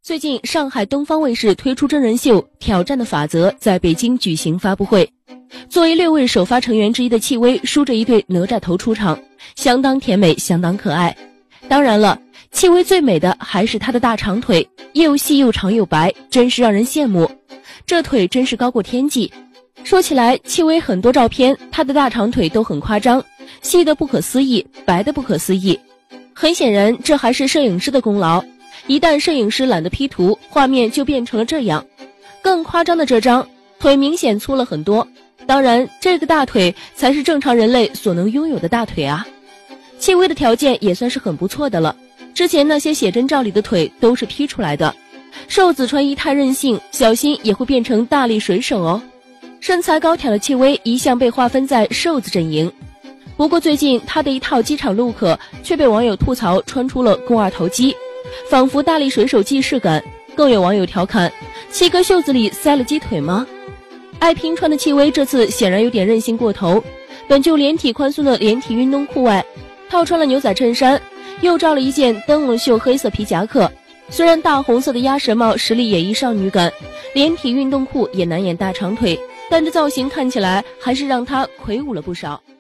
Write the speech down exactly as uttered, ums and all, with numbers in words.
最近，上海东方卫视推出真人秀《挑战的法则》在北京举行发布会。作为六位首发成员之一的戚薇梳着一对哪吒头出场，相当甜美，相当可爱。当然了，戚薇最美的还是她的大长腿，又细又长又白，真是让人羡慕。这腿真是高过天际。说起来，戚薇很多照片，她的大长腿都很夸张，细得不可思议，白得不可思议。很显然，这还是摄影师的功劳。一旦摄影师懒得 P 图，画面就变成了这样。更夸张的这张腿明显粗了很多，当然这个大腿才是正常人类所能拥有的大腿啊。戚薇的条件也算是很不错的了，之前那些写真照里的腿都是 P 出来的。瘦子穿衣太任性，小心也会变成大力水手哦。身材高挑的戚薇一向被划分在瘦子阵营，不过最近她的一套机场 look 却被网友吐槽穿出了肱二头肌，仿佛大力水手既视感。更有网友调侃，七个袖子里塞了鸡腿吗？爱拼穿的戚薇这次显然有点任性过头，本就连体宽松的连体运动裤外套穿了牛仔衬衫，又罩了一件灯笼袖黑色皮夹克。虽然大红色的鸭舌帽实力演绎少女感，连体运动裤也难掩大长腿，但这造型看起来还是让她魁梧了不少。